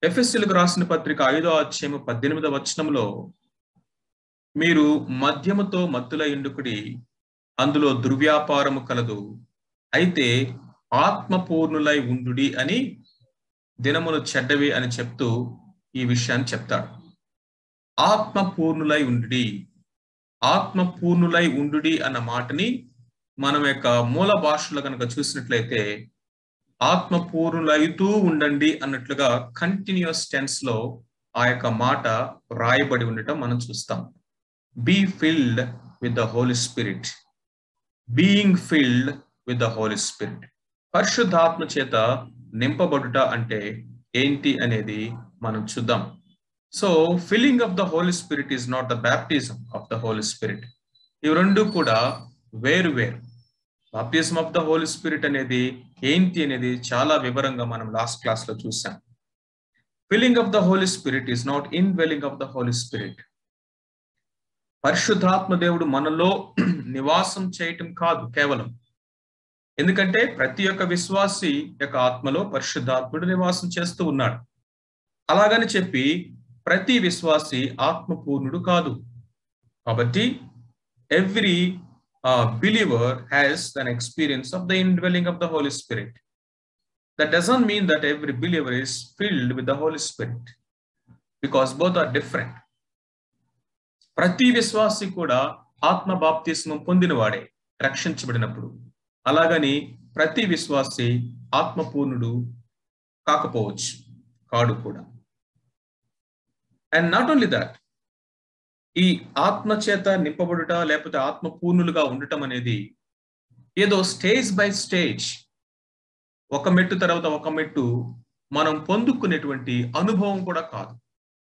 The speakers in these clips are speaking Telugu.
ఎఫెసీయులకు రాసిన పత్రిక 5వ అధ్యాయము 18వ వచనంలో మీరు మద్యముతో మత్తులై ఉండుకుడి, అందులో దుర్వ్యాపారము కలదు, అయితే ఆత్మపూర్ణులై ఉండుడి అని దినములు చెడ్డవి అని చెప్తూ ఈ విషయాన్ని చెప్తాడు. ఆత్మపూర్ణులై ఉండుడి, ఆత్మపూర్ణులై ఉండుడి అన్న మాటని మనం యొక్క మూల భాషలో కనుక చూసినట్లయితే ఆత్మపూర్ణులైతూ ఉండండి అన్నట్లుగా కంటిన్యూస్ టెన్స్ లో ఆ యొక్క మాట రాయబడి ఉండటం మనం చూస్తాం. Be filled with the Holy Spirit, being filled with the Holy Spirit. పరిశుద్ధాత్మ చేత నింపబడుట అంటే ఏంటి అనేది మనం చూద్దాం. So filling of the Holy Spirit is not the baptism of the Holy Spirit. ఇవి రెండు కూడా వేరు వేరు. Baptism of the Holy Spirit అనేది ఏంటి అనేది చాలా వివరంగా మనం లాస్ట్ క్లాస్ లో చూసాం. Filling of the Holy Spirit is not indwelling of the Holy Spirit. పరిశుద్ధాత్మ దేవుడు మనలో నివాసం చేయటం కాదు కేవలం, ఎందుకంటే ప్రతి ఒక్క విశ్వాసి యొక్క ఆత్మలో పరిశుద్ధాత్ముడు నివాసం చేస్తూ ఉన్నాడు. అలాగని చెప్పి ప్రతి విశ్వాసి ఆత్మపూర్ణుడు కాదు. కాబట్టి every believer has an experience of the indwelling of the Holy Spirit. That doesn't mean that every believer is filled with the Holy Spirit, because both are different. ప్రతి విశ్వాసి కూడా ఆత్మ బాప్తిస్మం పొందినవాడే రక్షించబడినప్పుడు. అలాగని ప్రతి విశ్వాసి ఆత్మపూర్ణుడు కాకపోవచ్చు, కాడు కూడా. అండ్ నాట్ ఓన్లీ దట్, ఈ ఆత్మ చేత నింపబడుట లేకపోతే ఆత్మపూర్ణులుగా ఉండటం అనేది ఏదో స్టేజ్ బై స్టేజ్, ఒక మెట్టు తర్వాత ఒక మెట్టు మనం పొందుకునేటువంటి అనుభవం కూడా కాదు.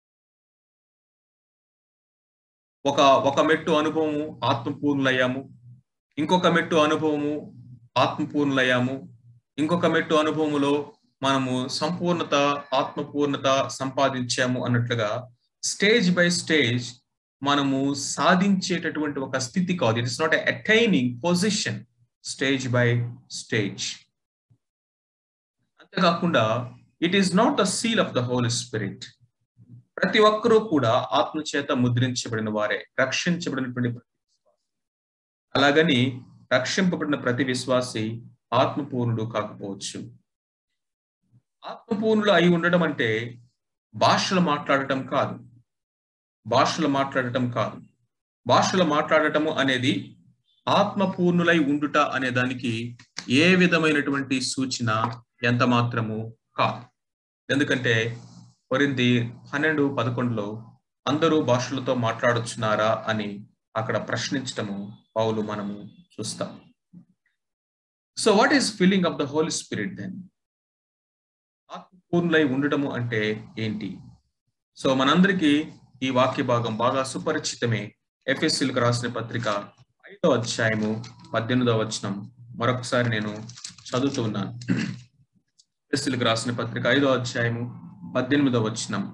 ఒక మెట్టు అనుభవము ఆత్మపూర్ణులయ్యాము, ఇంకొక మెట్టు అనుభవము ఆత్మపూర్ణులయ్యాము, ఇంకొక మెట్టు అనుభవములో మనము సంపూర్ణత ఆత్మపూర్ణత సంపాదించాము అన్నట్లుగా స్టేజ్ బై స్టేజ్ మనము సాధించేటటువంటి ఒక స్థితి కాదు. It is not attaining position, stage by stage. అంతేకాకుండా it is not the seal of the Holy Spirit. ప్రతి ఒక్కరూ కూడా ఆత్మ చేత ముద్రించబడిన వారే, రక్షించబడినటువంటి ప్రతి విశ్వాసి. అలాగని రక్షింపబడిన ప్రతి విశ్వాసి ఆత్మపూర్ణుడు కాకపోవచ్చు. ఆత్మపూర్ణులు అయి ఉండడం అంటే భాషలు మాట్లాడటం కాదు, భాషలు మాట్లాడటం కాదు. భాషలు మాట్లాడటము అనేది ఆత్మపూర్ణులై ఉండుట అనే దానికి ఏ విధమైనటువంటి సూచన ఎంత మాత్రము కాదు. ఎందుకంటే కొరింథీ 12:11 అందరూ భాషలతో మాట్లాడుచున్నారా అని అక్కడ ప్రశ్నించటము పౌలు మనము చూస్తాం. So what is filling of the Holy Spirit then? ఆత్మపూర్ణులై ఉండటము అంటే ఏంటి? సో మనందరికీ ఈ వాక్య భాగం బాగా సుపరిచితమే. ఎఫెసీయులకు రాసిన పత్రిక 5వ అధ్యాయము 18వ వచనం మరొకసారి నేను చదువుతూ ఉన్నాను. ఎఫెసీయులకు రాసిన పత్రిక 5వ అధ్యాయము 18వ వచనం.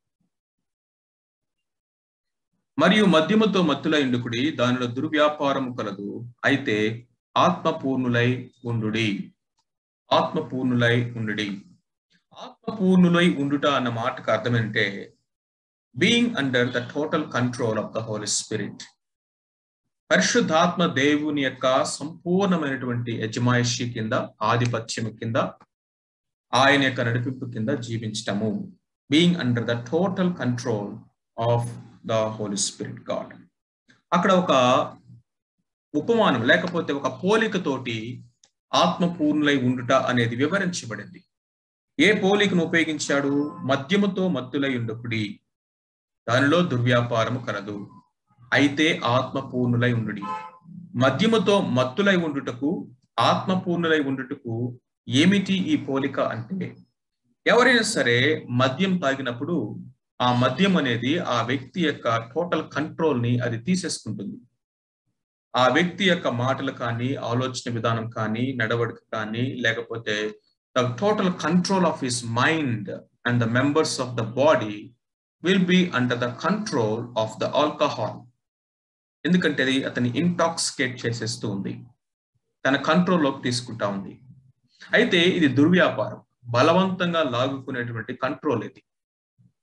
మరియు మద్యముతో మత్తులై ఉండుకుడి, దానిలో దుర్వ్యాపారము కలదు, అయితే ఆత్మపూర్ణులై ఉండుడి. ఆత్మపూర్ణులై ఉండుడి. ఆత్మపూర్ణులై ఉండుట అన్న మాటకు అర్థం ఏంటంటే being under the total control of the Holy Spirit. పరిశుద్ధాత్మ దేవుని యొక్క సంపూర్ణమైనటువంటి యజమాయిషి కింద, ఆధిపత్యం కింద, ఆయన యొక్క నడిపింపు కింద జీవించటము. Being under the total control of the Holy Spirit God. అక్కడ ఒక ఉపమానం లేకపోతే ఒక పోలికతోటి ఆత్మపూర్ణులై ఉండుట అనేది వివరించబడింది. ఏ పోలికను ఉపయోగించాడు? మద్యముతో మత్తులై ఉండుకుడి, దానిలో దుర్వ్యాపారము కలదు, అయితే ఆత్మపూర్ణులై ఉండుడి. మద్యముతో మత్తులై ఉండుటకు, ఆత్మపూర్ణులై ఉండుటకు ఏమిటి ఈ పోలిక అంటే, ఎవరైనా సరే మద్యం తాగినప్పుడు ఆ మద్యం అనేది ఆ వ్యక్తి యొక్క టోటల్ కంట్రోల్ ని అది తీసేసుకుంటుంది. ఆ వ్యక్తి యొక్క మాటలు కానీ, ఆలోచన విధానం కానీ, నడవడిక కానీ, లేకపోతే the total control of his mind and the members of the body will be under the control of the alcohol. ఎందుకంటే అది అతన్ని ఇంటాక్సికేట్ చేసేస్తూ ఉంది, తన కంట్రోల్లోకి తీసుకుంటా ఉంది. అయితే ఇది దుర్వ్యాపారం, బలవంతంగా లాగుకునేటువంటి కంట్రోల్ ఇది.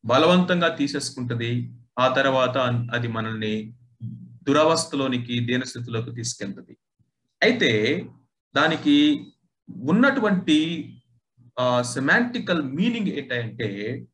బలవంతంగా తీసేసుకుంటది. ఆ తర్వాత అది మనల్ని దురవస్థలోనికి, దీనస్థితిలోకి తీసుకెళ్తుంది. అయితే దానికి ఉన్నటువంటి సెమాంటికల్ మీనింగ్ ఏంటంటే,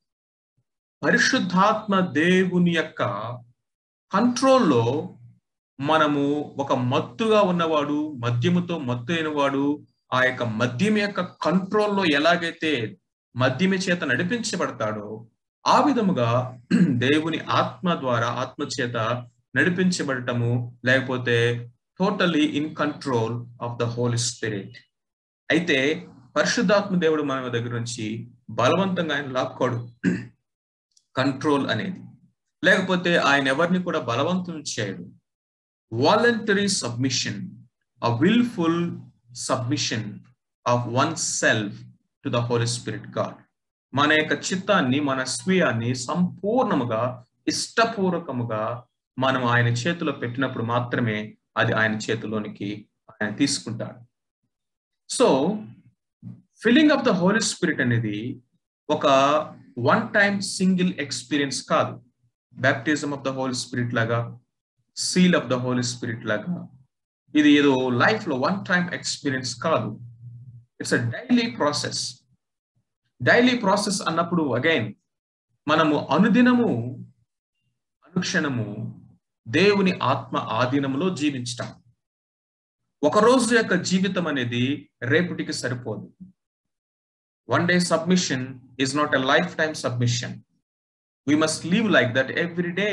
పరిశుద్ధాత్మ దేవుని యొక్క కంట్రోల్లో మనము ఒక మత్తుగా ఉన్నవాడు, మద్యముతో మత్తు అయినవాడు ఆ యొక్క మద్యం యొక్క కంట్రోల్లో ఎలాగైతే మద్యమి చేత నడిపించబడతాడో ఆ విధముగా దేవుని ఆత్మ ద్వారా, ఆత్మ చేత నడిపించబడటము, లేకపోతే totally in control of the Holy Spirit. అయితే పరిశుద్ధాత్మ దేవుడు మన దగ్గర నుంచి బలవంతంగా ఆయన లాక్కోడు. కంట్రోల్ అనేది, లేకపోతే ఆయన ఎవరిని కూడా బలవంతం చేయడు. Voluntary submission, a willful submission of oneself to the Holy Spirit God. మన యొక్క చిత్తాన్ని, మన స్వీయాన్ని సంపూర్ణముగా, ఇష్టపూర్వకముగా మనం ఆయన చేతిలో పెట్టినప్పుడు మాత్రమే అది ఆయన చేతిలోనికి ఆయన తీసుకుంటాడు. So filling of the Holy Spirit అనేది ఒక వన్ టైం సింగిల్ ఎక్స్పీరియన్స్ కాదు. Baptism of the Holy Spirit లాగా, seal of the Holy Spirit లాగా ఇది ఏదో లైఫ్ లో వన్ టైం ఎక్స్పీరియన్స్ కాదు. It's a daily process. Daily process అన్నప్పుడు అగైన్ మనము అనుదినము, అనుక్షణము దేవుని ఆత్మ ఆధీనంలో జీవించటం. ఒక రోజు యొక్క జీవితం అనేది రేపటికి సరిపోదు. One day submission is not a lifetime submission. We must live like that every day.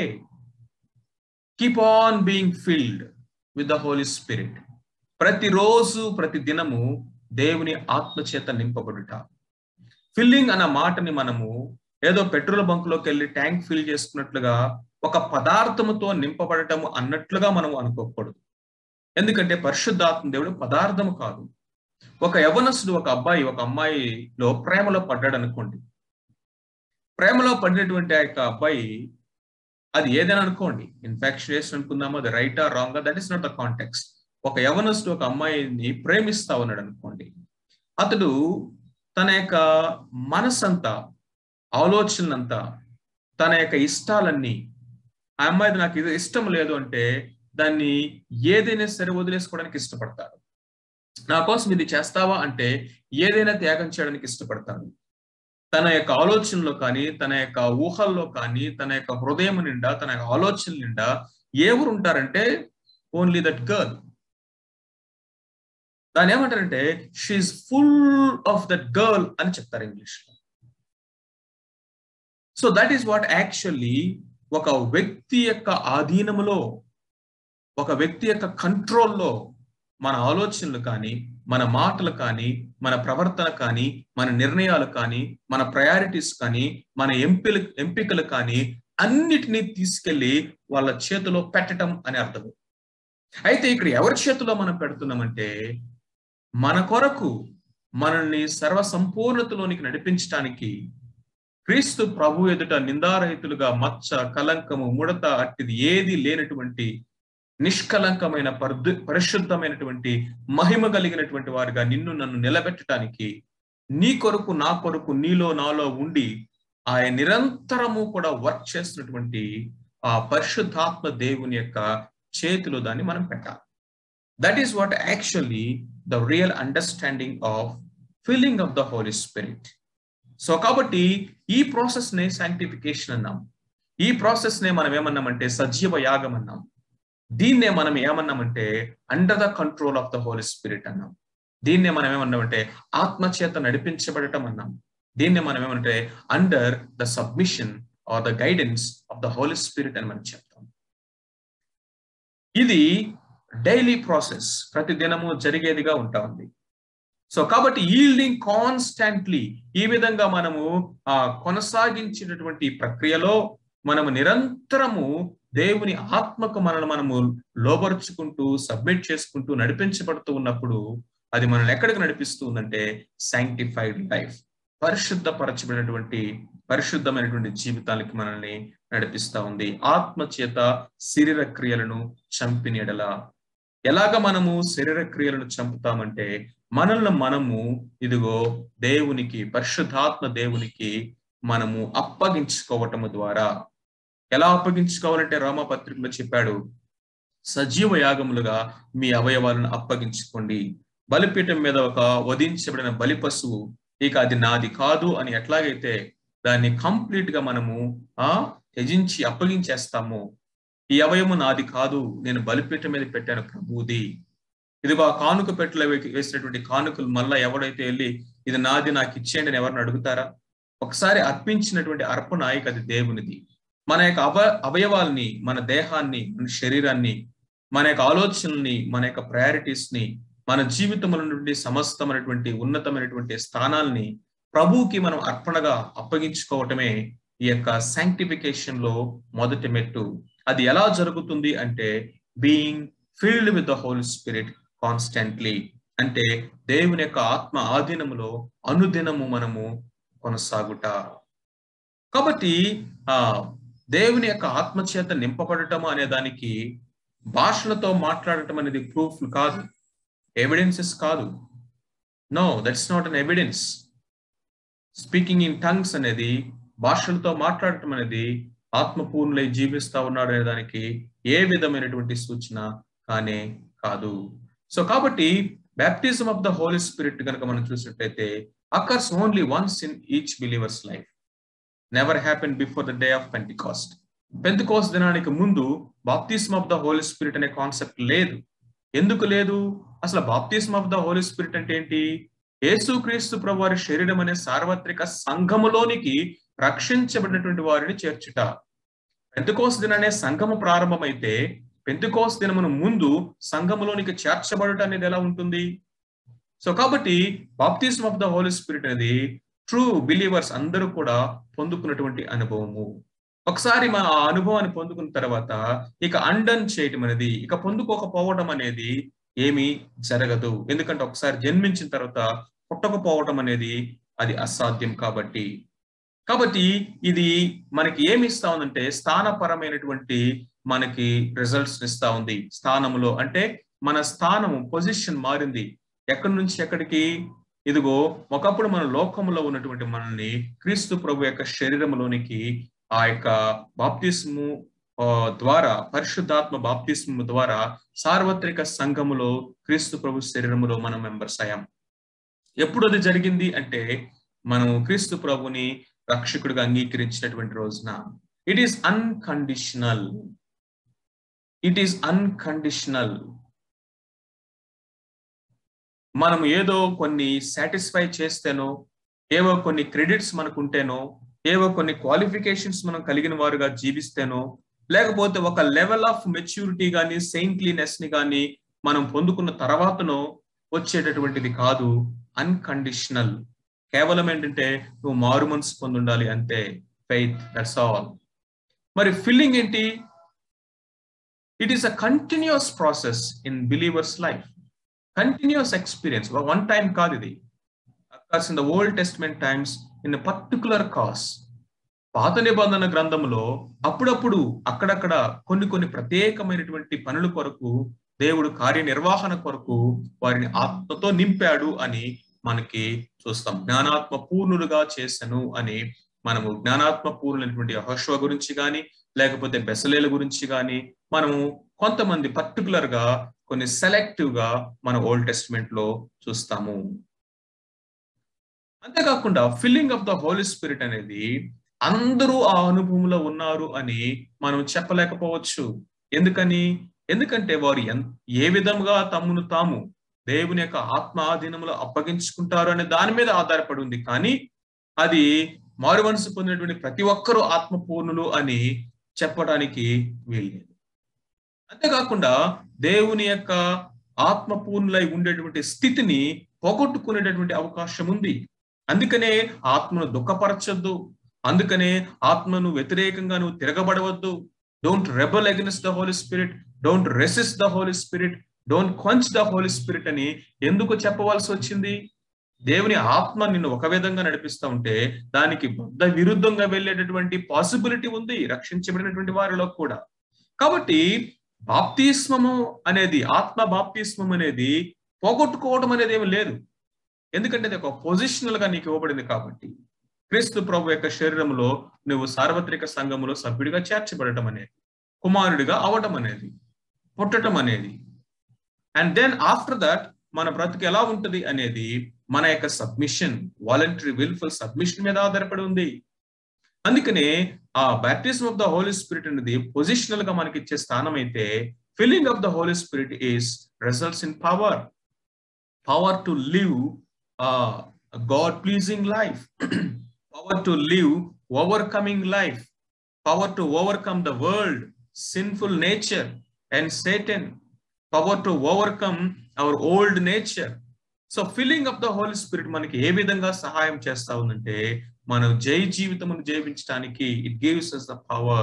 Keep on being filled with the Holy Spirit. ప్రతిరోజు, ప్రతి దినము దేవుని ఆత్మ చేత నింపబడుట. ఫిల్లింగ్ అన్న మాటని మనము ఏదో పెట్రోల్ బంకులోకి వెళ్ళి ట్యాంక్ ఫిల్ చేసుకున్నట్లుగా, ఒక పదార్థముతో నింపబడటము అన్నట్లుగా మనం అనుకోకూడదు. ఎందుకంటే పరిశుద్ధాత్మ దేవుడు పదార్థము కాదు. ఒక యవనస్తుడు, ఒక అబ్బాయి, ఒక అమ్మాయిలో ప్రేమలో పడ్డాడు అనుకోండి. ప్రేమలో పడినటువంటి ఆ యొక్క అబ్బాయి, అది ఏదైనా అనుకోండి, ఇన్ఫాక్చుయేషన్ అనుకుందామా, అది రైటా రాంగా, that is not the context. ఒక యవనస్తుడు ఒక అమ్మాయిని ప్రేమిస్తా ఉన్నాడు అనుకోండి. అతడు తన యొక్క మనసంతా, ఆలోచనలంతా, తన యొక్క ఇష్టాలన్నీ, ఆ అమ్మాయి నాకు ఇది ఇష్టం లేదు అంటే దాన్ని ఏదైనా సరే వదిలేసుకోవడానికి ఇష్టపడతాడు. నా కోసం ఇది చేస్తావా అంటే ఏదైనా త్యాగం చేయడానికి ఇష్టపడతాడు. తన యొక్క ఆలోచనలో కానీ, తన యొక్క ఊహల్లో కానీ, తన యొక్క హృదయం నిండా, తన యొక్క ఆలోచన నిండా ఎవరు ఉంటారంటే ఓన్లీ దట్ గర్ల్. దాన్ని ఏమంటారంటే she is full of that girl అని చెప్తారు ఇంగ్లీష్ లో. So that is what actually ఒక వ్యక్తి యొక్క ఆధీనములో, ఒక వ్యక్తి యొక్క కంట్రోల్లో మన ఆలోచనలు కానీ, మన మాటలు కానీ, మన ప్రవర్తన కానీ, మన నిర్ణయాలు కానీ, మన ప్రయారిటీస్ కానీ, మన ఎంపికలు కానీ అన్నిటినీ తీసుకెళ్లి వాళ్ళ చేతిలో పెట్టడం అని అర్థం. అయితే ఇక్కడ ఎవరి చేతిలో మనం పెడుతున్నామంటే, మన కొరకు మనల్ని సర్వసంపూర్ణతలోనికి నడిపించడానికి క్రీస్తు ప్రభు ఎదుట నిందారహితులుగా, మచ్చ, కలంకము, ముడత అట్టిది ఏది లేనటువంటి నిష్కలంకమైన పరిశుద్ధమైనటువంటి మహిమ కలిగినటువంటి వారిగా నిన్ను నన్ను నిలబెట్టడానికి, నీ కొరకు, నా కొరకు, నీలో నాలో ఉండి ఆయన నిరంతరము కూడా వర్క్ చేస్తున్నటువంటి ఆ పరిశుద్ధాత్మ దేవుని యొక్క చేతిలో దాన్ని మనం పెట్టాలి. That is what actually the real understanding of filling of the Holy Spirit. So కాబట్టి ఈ ప్రాసెస్ నే సాంక్టిఫికేషన్ అన్నాం. ఈ ప్రాసెస్ నే మనం ఏమన్నామంటే సజీవ యాగం అన్నాం. దీన్నే మనం ఏమన్నామంటే under the control of the Holy Spirit అన్నాం. దీన్నే మనం ఏమన్నామంటే ఆత్మచేత నడిపించబడటం అన్నాం. దీన్నే మనం ఏమంటే under the submission or the guidance of the Holy Spirit అని మనం చెప్తాం. ఇది డైలీ ప్రాసెస్, ప్రతి దినము జరిగేదిగా ఉంటా ఉంది. సో కాబట్టి ఈల్డింగ్ కాన్స్టాంట్లీ, ఈ విధంగా మనము కొనసాగించినటువంటి ప్రక్రియలో మనము నిరంతరము దేవుని ఆత్మకు మనము లోబరుచుకుంటూ, సబ్మిట్ చేసుకుంటూ నడిపించబడుతూ ఉన్నప్పుడు అది మనల్ని ఎక్కడికి నడిపిస్తూ ఉందంటే సాంక్టిఫైడ్ లైఫ్, పరిశుద్ధపరచబడినటువంటి పరిశుద్ధమైనటువంటి జీవితానికి మనల్ని నడిపిస్తా ఉంది. ఆత్మ చేత శరీర క్రియలను చంపిన ఎడల, ఎలాగ మనము శరీర క్రియలను చంపుతామంటే మనల్ని మనము ఇదిగో దేవునికి, పరిశుద్ధాత్మ దేవునికి మనము అప్పగించుకోవటము ద్వారా. ఎలా అప్పగించుకోవాలంటే రోమాపత్రికలో చెప్పాడు, సజీవ యాగములుగా మీ అవయవాలను అప్పగించుకోండి. బలిపీఠం మీద ఒక వధించబడిన బలి పశువు ఇక అది నాది కాదు అని ఎట్లాగైతే దాన్ని కంప్లీట్ గా మనము త్యజించి అప్పగించేస్తాము, ఈ అవయము నాది కాదు, నేను బలిపీఠం మీద పెట్టాను ప్రభువుది, ఇదిగో ఆ కానుక పెట్టెలో వేసినటువంటి కానుకలు మళ్ళా ఎవడైతే వెళ్ళి ఇది నాది నాకు ఇచ్చేయండి అని ఎవరిని అడుగుతారా? ఒకసారి అర్పించినటువంటి అర్పణ ఇక అది దేవునిది. మన యొక్క అవయవాల్ని, మన దేహాన్ని, మన శరీరాన్ని, మన యొక్క ఆలోచనల్ని, మన యొక్క ప్రయారిటీస్ ని, మన జీవితంలో నుండి సమస్తమైనటువంటి ఉన్నతమైనటువంటి స్థానాల్ని ప్రభువుకి మనం అర్పణగా అప్పగించుకోవటమే ఈ యొక్క సాంక్టిఫికేషన్ లో మొదటి మెట్టు. అది ఎలా జరుగుతుంది అంటే being filled with the Holy Spirit constantly, అంటే దేవుని యొక్క ఆత్మ ఆధీనములో అనుదినము మనము కొనసాగుట. కాబట్టి దేవుని యొక్క ఆత్మచేత నింపబడటం అనే దానికి భాషలతో మాట్లాడటం అనేది ప్రూఫ్ కాదు, ఎవిడెన్సెస్ కాదు. No, that's not an evidence. Speaking in tongues అనేది, భాషలతో మాట్లాడటం అనేది ఆత్మపూర్ణులై జీవిస్తా ఉన్నాడు అనే దానికి ఏ విధమైనటువంటి సూచన కానే కాదు. సో కాబట్టి baptism of the Holy Spirit కనుక మనం చూసినట్లయితే occurs only once in each believer's life, never happen before the day of Pentecost. Pentecost దినానికి ముందు baptism of the Holy Spirit అనే కాన్సెప్ట్ లేదు. ఎందుకు లేదు? అసలు బాప్తిజం ఆఫ్ ద హోలీ స్పిరిట్ అంటే ఏంటి? యేసుక్రీస్తు ప్రభు వారి శరీరం అనే సార్వత్రిక సంఘములోనికి రక్షించబడినటువంటి వారిని చేర్చుట. పెంతికోస్తు దిననే సంఘము ప్రారంభమైతే పెంతికోస్తు దినమును ముందు సంఘములోనికి చేర్చబడట అనేది ఎలా ఉంటుంది? సో కాబట్టి baptism of the Holy Spirit అనేది ట్రూ బిలీవర్స్ అందరూ కూడా పొందుకున్నటువంటి అనుభవము. ఒకసారి మన ఆ అనుభవాన్ని పొందుకున్న తర్వాత ఇక అండన్ చేయటం అనేది, ఇక పొందుకోకపోవడం అనేది ఏమీ జరగదు. ఎందుకంటే ఒకసారి జన్మించిన తర్వాత పుట్టకపోవటం అనేది అది అసాధ్యం. కాబట్టి ఇది మనకి ఏమి ఇస్తా ఉందంటే స్థానపరమైనటువంటి మనకి రిజల్ట్స్ ఇస్తా ఉంది. స్థానములో అంటే మన స్థానము, పొజిషన్ మారింది. ఎక్కడి నుంచి ఎక్కడికి? ఇదిగో ఒకప్పుడు మన లోకంలో ఉన్నటువంటి మనల్ని క్రీస్తు ప్రభు యొక్క శరీరంలోనికి ఆ యొక్క బాప్తిస్ము ద్వారా, పరిశుద్ధాత్మ బాప్తిస్ము ద్వారా సార్వత్రిక సంఘములో క్రీస్తు ప్రభు శరీరములో మనం మెంబర్స్ అయ్యాం. ఎప్పుడు అది జరిగింది అంటే మనం క్రీస్తు ప్రభుని రక్షకుడిగా అంగీకరించినటువంటి రోజున. It is unconditional. It is unconditional. మనం ఏదో కొన్ని సాటిస్ఫై చేస్తేనో, ఏవో కొన్ని క్రెడిట్స్ మనకు ఉంటేనో, ఏవో కొన్ని క్వాలిఫికేషన్స్ మనం కలిగిన వారుగా జీవిస్తేనో, లేకపోతే ఒక లెవెల్ ఆఫ్ మెచ్యూరిటీ కానీ సెయింట్లీనెస్ ని కానీ మనం పొందుకున్న తర్వాతనో వచ్చేటటువంటిది కాదు. అన్కండిషనల్. కేవలం ఏంటంటే నువ్వు మారు మనసు పొందుండాలి అంతే. Faith, that's all. మరి ఫిల్లింగ్ ఏంటి? It is a continuous process in believer's life. Continuous experience. One time కాదు ఇది. Occurs in the Old Testament times in particular cases. పాత నిబంధన గ్రంథంలో అప్పుడప్పుడు అక్కడక్కడ కొన్ని ప్రత్యేకమైనటువంటి పనుల కొరకు దేవుడు కార్యనిర్వహణ కొరకు వారిని ఆత్మతో నింపాడు అని మనకి చూస్తాం. జ్ఞానాత్మ పూర్ణులుగా చేసను అని మనము జ్ఞానాత్మ పూర్ణులైనటువంటి యెహోషువ గురించి కానీ, లేకపోతే బెసలేల గురించి కానీ మనము కొంతమంది పర్టికులర్ గా కొన్ని సెలెక్టివ్ గా మన ఓల్డ్ టెస్ట్మెంట్ లో చూస్తాము. అంతేకాకుండా filling of the Holy Spirit అనేది అందరూ ఆ అనుభవంలో ఉన్నారు అని మనం చెప్పలేకపోవచ్చు. ఎందుకంటే వారు ఏ విధంగా తమను తాము దేవుని యొక్క ఆత్మ ఆధీనంలో అప్పగించుకుంటారు అనే దాని మీద ఆధారపడి ఉంది. కానీ అది మారు మనసు పొందినటువంటి ప్రతి ఒక్కరూ ఆత్మపూర్ణులు అని చెప్పడానికి వీల్లేదు. అంతేకాకుండా దేవుని యొక్క ఆత్మపూర్ణులై ఉండేటువంటి స్థితిని పోగొట్టుకునేటటువంటి అవకాశం ఉంది. అందుకనే ఆత్మను దుఃఖపరచొద్దు. అందుకనే ఆత్మను వ్యతిరేకంగా నువ్వు తిరగబడవద్దు. Don't rebel against the Holy Spirit, don't resist the Holy Spirit, don't quench the Holy Spirit అని ఎందుకు చెప్పవలసి వచ్చింది? దేవుని ఆత్మ నిన్ను ఒక విధంగా నడిపిస్తూ ఉంటే దానికి బద్ధ విరుద్ధంగా వెళ్ళేటటువంటి పాసిబిలిటీ ఉంది రక్షించబడినటువంటి వారిలో కూడా. కాబట్టి బాప్తిస్మము అనేది, ఆత్మ బాప్తిస్మం అనేది పోగొట్టుకోవడం అనేది ఏమి లేదు. ఎందుకంటే అది ఒక పొజిషనల్ గా నీకు ఇవ్వబడింది కాబట్టి. క్రీస్తు ప్రభు యొక్క శరీరంలో నువ్వు సార్వత్రిక సంఘములో సభ్యుడిగా చేర్చబడటం అనేది, కుమారుడిగా అవటం అనేది, పుట్టడం అనేది. అండ్ దెన్ ఆఫ్టర్ దట్ మన బ్రతుకు ఎలా ఉంటుంది అనేది మన యొక్క సబ్మిషన్, వాలంటరీ విల్ఫుల్ సబ్మిషన్ మీద ఆధారపడి ఉంది. అందుకనే ఆ baptism of the Holy Spirit అనేది పొజిషనల్ గా మనకి ఇచ్చే స్థానం అయితే, filling of the Holy Spirit is results in power to live God pleasing life, power to live overcoming life, power to overcome the world, sinful nature and Satan, power to overcome our old nature. So filling of the Holy Spirit మనకి ఏ విధంగా సహాయం చేస్తా ఉందంటే, మనం జీవితమును జీవించడానికి it gives us the power.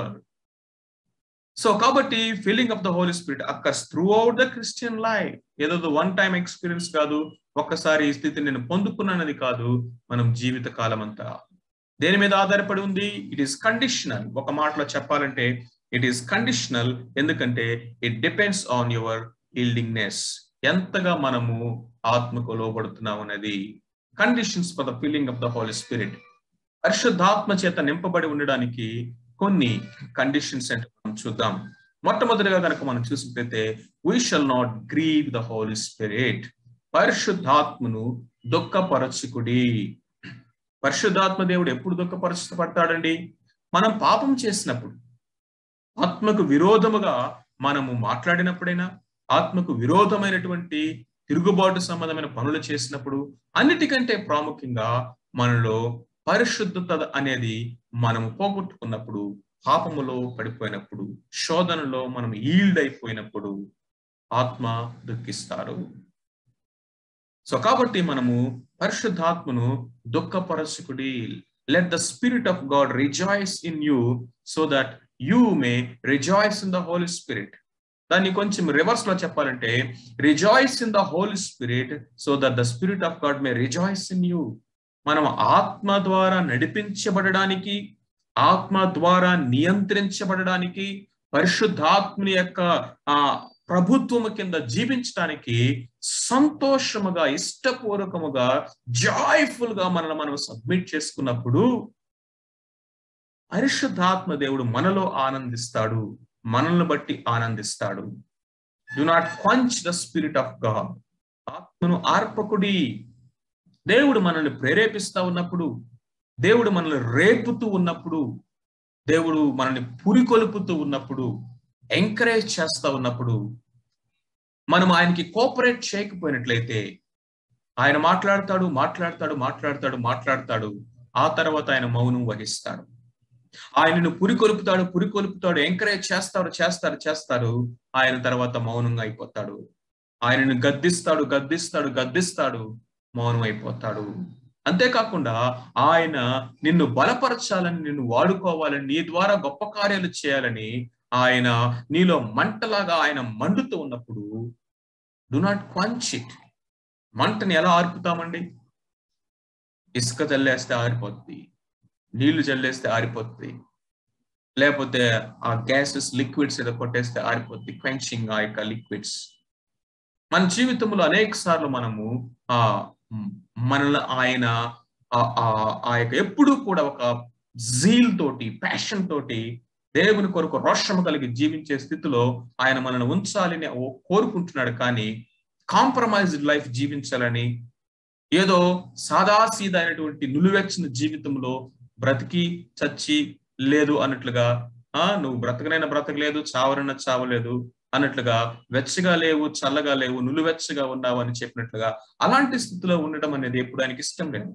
So కాబట్టి feeling of the Holy Spirit occurs throughout the Christian life. ఏదో వన్ టైం ఎక్స్పీరియన్స్ కాదు, ఒక్కసారి ఈ స్థితిని నేను పొందుకున్నానది కాదు, మనం జీవిత కాలం అంతా. దేని మీద ఆధారపడి ఉంది? It is conditional. ఒక మాటలో చెప్పాలంటే ఇట్ ఈస్ కండిషనల్. ఎందుకంటే it depends on your yieldingness. ఎంతగా మనము ఆత్మకు లోబడుతున్నాం అనేది conditions for the feeling of the Holy Spirit. పరిశుద్ధాత్మ చేత నింపబడి ఉండడానికి కొన్ని కండిషన్స్ అంటే మనం చూద్దాం. మొట్టమొదటిగా కనుక మనం చూసినట్లయితే, we shall not grieve the Holy Spirit. పరిశుద్ధాత్మను దుఃఖపరచుకుడి. పరిశుద్ధాత్మ దేవుడు ఎప్పుడు దుఃఖపరచబడతాడండి? మనం పాపం చేసినప్పుడు, ఆత్మకు విరోధముగా మనము మాట్లాడినప్పుడైనా, ఆత్మకు విరోధమైనటువంటి తిరుగుబాటు సంబంధమైన పనులు చేసినప్పుడు, అన్నిటికంటే ప్రాముఖ్యంగా మనలో పరిశుద్ధత అనేది మనము పోగొట్టుకున్నప్పుడు, పాపములో పడిపోయినప్పుడు, శోధనలో మనం ఈల్డ్ అయిపోయినప్పుడు ఆత్మ దుఃఖిస్తారు. సో కాబట్టి మనము పరిశుద్ధాత్మను దుఃఖపరచుకుడి. Let the spirit of God rejoice in you so that you may rejoice in the Holy Spirit. దాన్ని కొంచెం రివర్స్ లో చెప్పాలంటే, rejoice in the Holy Spirit so that the spirit of God may rejoice in you. మనం ఆత్మ ద్వారా నడిపించబడడానికి, ఆత్మ ద్వారా నియంత్రించబడడానికి, పరిశుద్ధాత్మని యొక్క ప్రభుత్వము కింద జీవించడానికి సంతోషముగా, ఇష్టపూర్వకముగా, జాయ్ఫుల్ గా మనం సబ్మిట్ చేసుకున్నప్పుడు పరిశుద్ధాత్మ దేవుడు మనలో ఆనందిస్తాడు, మనల్ని బట్టి ఆనందిస్తాడు. Do not quench the spirit of God. ఆత్మను ఆర్పకుడి. దేవుడు మనల్ని ప్రేరేపిస్తా ఉన్నప్పుడు, దేవుడు మనల్ని రేపుతూ ఉన్నప్పుడు, దేవుడు మనల్ని పురికొల్పుతూ ఉన్నప్పుడు, ఎంకరేజ్ చేస్తా ఉన్నప్పుడు, మనం ఆయనకి కోఆపరేట్ చేయకపోయినట్లయితే, ఆయన మాట్లాడతాడు మాట్లాడతాడు మాట్లాడతాడు మాట్లాడతాడు ఆ తర్వాత ఆయన మౌనం వహిస్తాడు. ఆయనను పురికొల్పుతాడు, ఎంకరేజ్ చేస్తారు, ఆయన తర్వాత మౌనంగా అయిపోతాడు. ఆయనను గద్దిస్తాడు, మౌనం అయిపోతాడు. అంతేకాకుండా ఆయన నిన్ను బలపరచాలని, నిన్ను వాడుకోవాలని, నీ ద్వారా గొప్ప కార్యాలు చేయాలని ఆయన నీలో మంటలాగా ఆయన మండుతూ ఉన్నప్పుడు డు నాట్ క్వంచ్ ఇట్. మంటని ఎలా ఆర్పుతామండి? ఇసుక చల్లేస్తే ఆరిపోద్ది, నీళ్లు చల్లేస్తే ఆరిపోద్ది, లేకపోతే ఆ గ్యాసెస్ లిక్విడ్స్ ఏదో కొట్టేస్తే ఆరిపోద్ది. క్వెంచింగ్ ఆ యొక్క లిక్విడ్స్. మన జీవితంలో అనేక సార్లు మనము మనల్ని ఆయన ఆ యొక్క ఎప్పుడూ కూడా ఒక జీల్ తోటి, ప్యాషన్ తోటి, దేవుని కొరకు రోషము కలిగి జీవించే స్థితిలో ఆయన మనల్ని ఉంచాలని కోరుకుంటున్నాడు. కానీ కాంప్రమైజ్డ్ లైఫ్ జీవించాలని, ఏదో సాదాసీదా అయినటువంటి నిలువెచ్చిన జీవితంలో బ్రతికి చచ్చి లేదు అన్నట్లుగా, నువ్వు బ్రతకనైనా బ్రతకలేదు, చావనైనా చావలేదు అన్నట్లుగా, వెచ్చగా లేవు చల్లగా లేవు, నులువెచ్చగా ఉన్నావు అని చెప్పినట్లుగా, అలాంటి స్థితిలో ఉండడం అనేది ఎప్పుడు ఆయనకి ఇష్టం లేదు.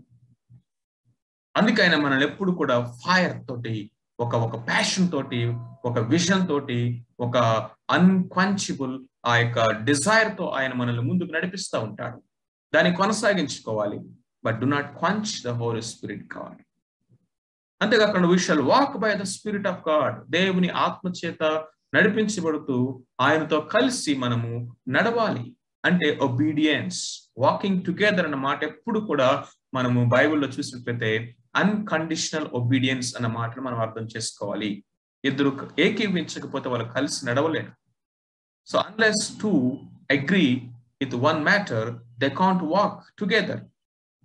అందుకే ఆయన మనల్ని ఎప్పుడు కూడా ఫైర్ తోటి, ఒక ప్యాషన్ తోటి, ఒక విజన్ తోటి, ఒక అన్క్వంచబుల్ ఆ యొక్క డిజైర్ తో ఆయన మనల్ని ముందుకు నడిపిస్తూ ఉంటాడు. దాన్ని కొనసాగించుకోవాలి. But do not quench the Holy Spirit కావాలి. అంతేకాకుండా we shall walk by the spirit of God. దేవుని ఆత్మ చేత నడిపించబడుతూ ఆయనతో కలిసి మనము నడవాలి. అంటే ఒబీడియన్స్, వాకింగ్ టుగెదర్ అన్న మాట ఎప్పుడు కూడా మనము బైబిల్లో చూసినట్లయితే అన్కండిషనల్ ఒబీడియన్స్ అన్న మాటను మనం అర్థం చేసుకోవాలి. ఇద్దరు ఏకీవించకపోతే వాళ్ళు కలిసి నడవలేరు. So unless two agree with one matter they can't walk together.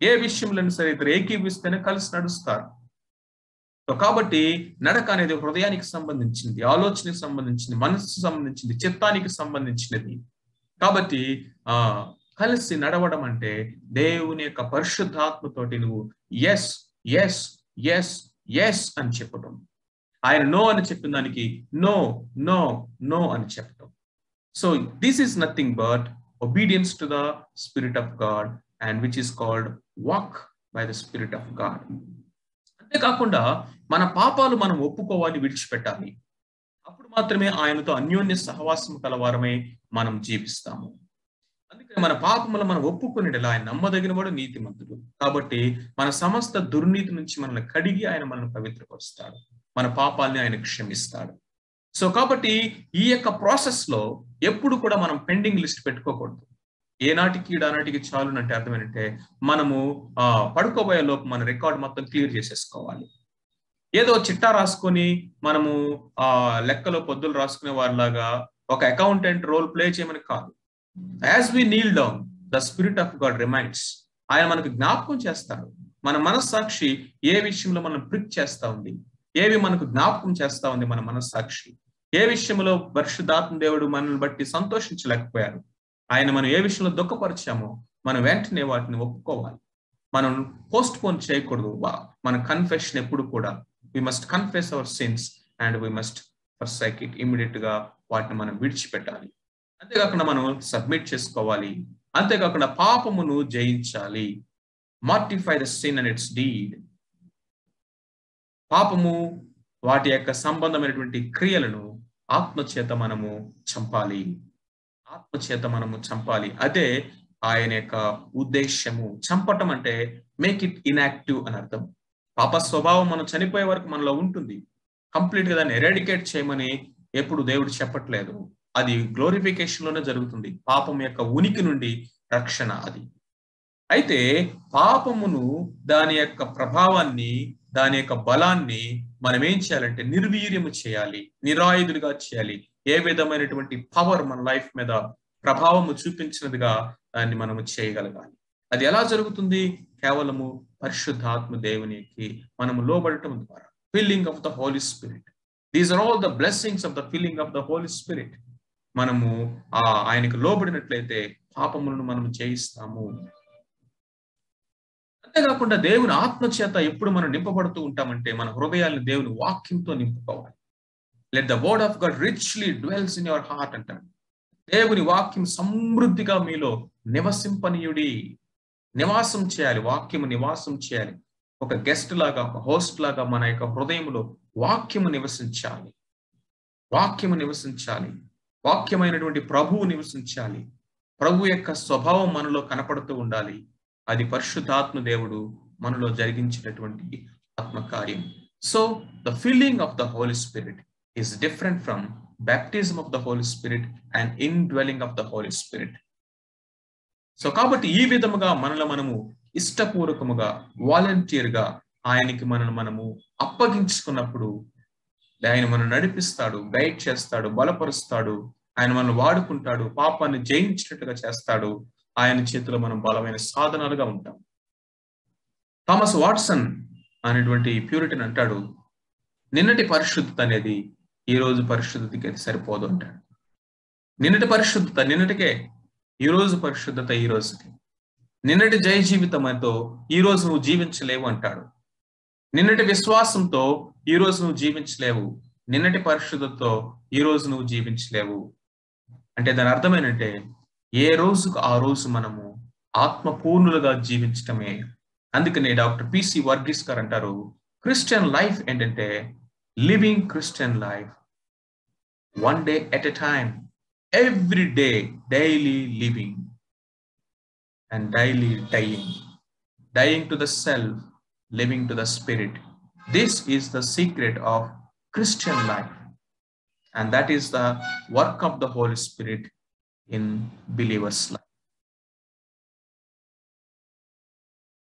ఏ విషయంలో సరే ఇద్దరు ఏకీవిస్తేనే కలిసి నడుస్తారు. కాబట్టి నడక అనేది హృదయానికి సంబంధించింది, ఆలోచనకి సంబంధించింది, మనస్సుకు సంబంధించింది, చిత్తానికి సంబంధించినది. కాబట్టి కలిసి నడవడం అంటే దేవుని యొక్క పరిశుద్ధాత్మతోటి నువ్వు ఎస్ ఎస్ ఎస్ ఎస్ అని చెప్పడం, ఆయన నో అని చెప్పిన దానికి నో నో నో అని చెప్పడం. So this is nothing but obedience to the Spirit of God, and which is called walk by the Spirit of God. అంతేకాకుండా మన పాపాలు మనం ఒప్పుకోవాలి, విడిచిపెట్టాలి. అప్పుడు మాత్రమే ఆయనతో అన్యోన్య సహవాసం కలవారమై మనం జీవిస్తాము. అందుకని మన పాపములు మనం ఒప్పుకునేలా ఆయన నమ్మదగినవాడు, నీతిమంతుడు. కాబట్టి మన సమస్త దుర్నీతి నుంచి మనల్ని కడిగి ఆయన మనల్ని పవిత్రపరుస్తాడు, మన పాపాలని ఆయన క్షమిస్తాడు. సో కాబట్టి ఈ యొక్క ప్రాసెస్ లో ఎప్పుడు కూడా మనం పెండింగ్ లిస్ట్ పెట్టుకోకూడదు. ఏనాటికి ఈడానాటికి చాలు అంటే అర్థం ఏంటంటే మనము పడుకోబోయే లోపు మన రికార్డ్ మొత్తం క్లియర్ చేసేసుకోవాలి. ఏదో చిట్టా రాసుకొని మనము లెక్కలో పొద్దులు రాసుకునే వారిలాగా ఒక అకౌంటెంట్ రోల్ ప్లే చేయమని కాదు. As we kneel down, the spirit of God reminds. ఆయన మనకు జ్ఞాపకం చేస్తాడు. మన మనస్సాక్షి ఏ విషయంలో మనం ప్రిక్ చేస్తా ఉంది, ఏవి మనకు జ్ఞాపకం చేస్తా ఉంది మన మనస్సాక్షి, ఏ విషయంలో పరిశుద్ధాత్మ దేవుడు మనల్ని బట్టి సంతోషించలేకపోయారు, ఆయన మనం ఏ విషయంలో దుఃఖపరిచామో మనం వెంటనే వాటిని ఒప్పుకోవాలి. మనం పోస్ట్ పోన్ చేయకూడదు. మన కన్ఫెషన్ ఎప్పుడు కూడా we must confess our sins and we must forsake it. Immediate గా వాటిని మనం విడిచిపెట్టాలి. అంతేకాకుండా మనం సబ్మిట్ చేసుకోవాలి. అంతేకాకుండా పాపమును జయించాలి. Mortify the sin and its deed. పాపము వాటి యొక్క సంబంధమైనటువంటి క్రియలను ఆత్మచేత మనము చంపాలి. ఆత్మచేత మనము చంపాలి. అదే ఆయన యొక్క ఉద్దేశము. చంపటం అంటే మేక్ ఇట్ ఇన్యాక్టివ్ అని అర్థం. పాప స్వభావం మనం చనిపోయే వరకు మనలో ఉంటుంది. కంప్లీట్ గా దాన్ని ఎరాడికేట్ చేయమని ఎప్పుడు దేవుడు చెప్పట్లేదు. అది గ్లోరిఫికేషన్ లోనే జరుగుతుంది. పాపం యొక్క ఉనికి నుండి రక్షణ అది. అయితే పాపమును, దాని యొక్క ప్రభావాన్ని, దాని యొక్క బలాన్ని మనం ఏం చేయాలంటే నిర్వీర్యము చేయాలి, నిరాయుధులుగా చేయాలి. ఏ విధమైనటువంటి పవర్ మన లైఫ్ మీద ప్రభావము చూపించినదిగా దాన్ని మనము చేయగలగాలి. అది ఎలా జరుగుతుంది? కేవలము పరిశుద్ధాత్మ దేవునికి మనము లోబడటం ద్వారా. Filling of the Holy Spirit. These are all the blessings of the filling of the Holy Spirit. మనము ఆయనకు లోబడినట్లయితే పాపములను మనం జయిస్తాము. అంతేకాకుండా దేవుని ఆత్మచేత ఎప్పుడు మనం నింపబడుతూ ఉంటామంటే మన హృదయాలను దేవుని వాక్యంతో నింపుకోవాలి. Let the word of God richly dwells in your heart అంటాడు. దేవుని వాక్యం సమృద్ధిగా మీలో నివసింపనీయుడి. నివాసం చేయాలి, వాక్యము నివాసం చేయాలి. ఒక గెస్ట్ లాగా, ఒక హోస్ట్ లాగా మన యొక్క హృదయంలో వాక్యము నివసించాలి. వాక్యము నివసించాలి. వాక్యమైనటువంటి ప్రభువు నివసించాలి. ప్రభు యొక్క స్వభావం మనలో కనపడుతూ ఉండాలి. అది పరిశుద్ధాత్మ దేవుడు మనలో జరిగించినటువంటి ఆత్మకార్యం. So the filling of the Holy Spirit is different from baptism of the Holy Spirit and indwelling of the Holy Spirit. So కాబట్టి ఈ విధముగా మనలో మనము ఇష్టపూర్వకముగా, వాలంటీర్ గా ఆయనకి మనము అప్పగించుకున్నప్పుడు ఆయన మనం నడిపిస్తాడు, గైడ్ చేస్తాడు, బలపరుస్తాడు. ఆయన మనల్ని వాడుకుంటాడు, పాపాన్ని జయించినట్టుగా చేస్తాడు. ఆయన చేతిలో మనం బలమైన సాధనాలుగా ఉంటాం. థామస్ వాట్సన్ అనేటువంటి ప్యూరిటన్ అంటాడు, నిన్నటి పరిశుద్ధత అనేది ఈ రోజు పరిశుద్ధతకి అది సరిపోదు అంటాడు. నిన్నటి పరిశుద్ధత నిన్నటికే, ఈ రోజు పరిశుద్ధత ఈ రోజుకి. నిన్నటి జయ జీవితంతో ఈ రోజు నువ్వు జీవించలేవు అంటాడు. నిన్నటి విశ్వాసంతో ఈ రోజు నువ్వు జీవించలేవు. నిన్నటి పరిశుద్ధతతో ఈ రోజు నువ్వు జీవించలేవు. అంటే దాని అర్థమేనంటే ఏ రోజుకు ఆ రోజు మనము ఆత్మపూర్ణులుగా జీవించటమే. అందుకనే డాక్టర్ పిసి వర్గీస్ గారు అంటారు, క్రిస్టియన్ లైఫ్ ఏంటంటే living Christian life one day at a time, every day daily living and daily dying to the self, living to the spirit. This is the secret of Christian life, and that is the work of the Holy Spirit in believers' life.